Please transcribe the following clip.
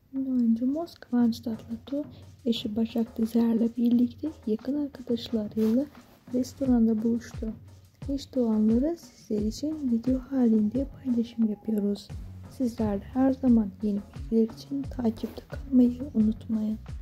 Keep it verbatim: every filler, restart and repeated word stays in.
Ünlü oyuncumuz Kıvanç Tatlıtuğ, eşi Başak Dizer'le birlikte yakın arkadaşlarıyla restoranda buluştu. İşte o anları sizler için video halinde paylaşım yapıyoruz. Sizler de her zaman yeni bilgiler için takipte kalmayı unutmayın.